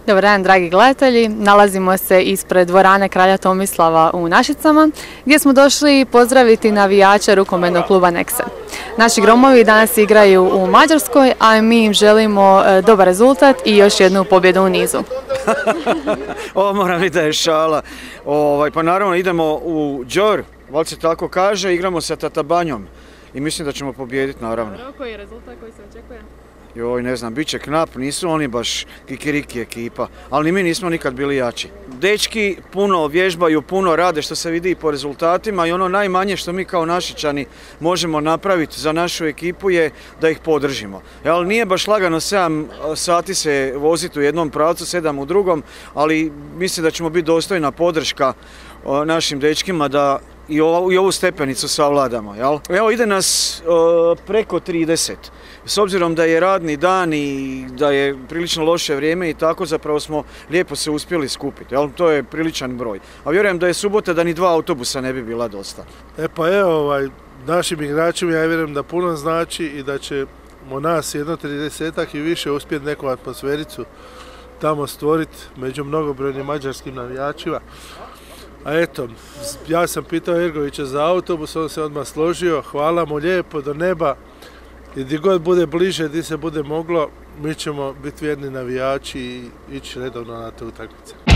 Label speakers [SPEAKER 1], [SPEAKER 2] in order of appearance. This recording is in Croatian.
[SPEAKER 1] Dobar dan, dragi gledatelji. Nalazimo se ispred dvorane Kralja Tomislava u Našicama, gdje smo došli pozdraviti navijače rukometnog kluba Nexe. Naši gromovi danas igraju u Mađarskoj, a mi im želimo dobar rezultat i još jednu pobjedu u nizu.
[SPEAKER 2] Ovo moram vidjeti da je šala. Pa naravno idemo u Đor, valjda se tako kaže, igramo sa Tatabanjom i mislim da ćemo pobijediti naravno.
[SPEAKER 1] Koji je rezultat koji se očekuje?
[SPEAKER 2] Joj, ne znam, bit će knap, nisu oni baš kikiriki ekipa, ali ni mi nismo nikad bili jači. Dečki puno vježbaju, puno rade, što se vidi i po rezultatima, i ono najmanje što mi kao Našičani možemo napraviti za našu ekipu je da ih podržimo. Ali nije baš lagano 7 sati se voziti u jednom pravcu, 7 u drugom, ali mislim da ćemo biti dostojna podrška našim dečkima da i ovu stepenicu savladamo. Evo, ide nas preko 30. S obzirom da je radni dan i da je prilično loše vrijeme i tako, zapravo smo lijepo se uspjeli skupiti. To je priličan broj. A vjerujem da je subota da ni 2 autobusa ne bi bila dosta.
[SPEAKER 3] Našim igračima ja vjerujem da puno znači i da ćemo nas 30-ak i više uspjeti neku atmosfericu tamo stvoriti među mnogobrojnim mađarskim navijačima. A eto, ja sam pitao Ergovića za autobus, on se odmah složio, hvala mu lijepo do neba i gdje god bude bliže, gdje se bude moglo, mi ćemo biti vjerni navijači i ići redovno na te utakmice.